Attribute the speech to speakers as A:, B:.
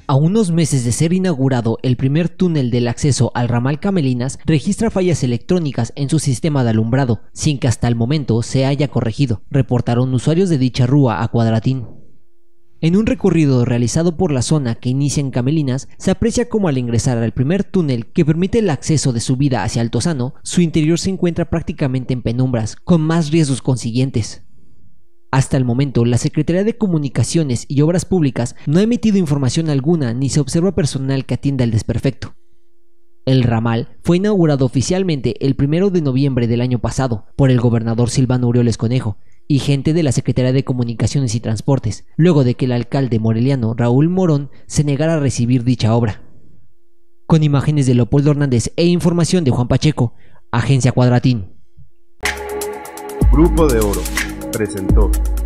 A: A unos meses de ser inaugurado, el primer túnel del acceso al ramal Camelinas registra fallas electrónicas en su sistema de alumbrado, sin que hasta el momento se haya corregido, reportaron usuarios de dicha rúa a Cuadratín. En un recorrido realizado por la zona que inicia en Camelinas, se aprecia como al ingresar al primer túnel que permite el acceso de subida hacia Altozano, su interior se encuentra prácticamente en penumbras, con más riesgos consiguientes. Hasta el momento, la Secretaría de Comunicaciones y Obras Públicas no ha emitido información alguna ni se observa personal que atienda el desperfecto. El ramal fue inaugurado oficialmente el 1 de noviembre del año pasado por el gobernador Silvano Aureoles Conejo y gente de la Secretaría de Comunicaciones y Transportes, luego de que el alcalde moreliano Raúl Morón se negara a recibir dicha obra. Con imágenes de Leopoldo Hernández e información de Juan Pacheco, Agencia Cuadratín.
B: Grupo de Oro presentó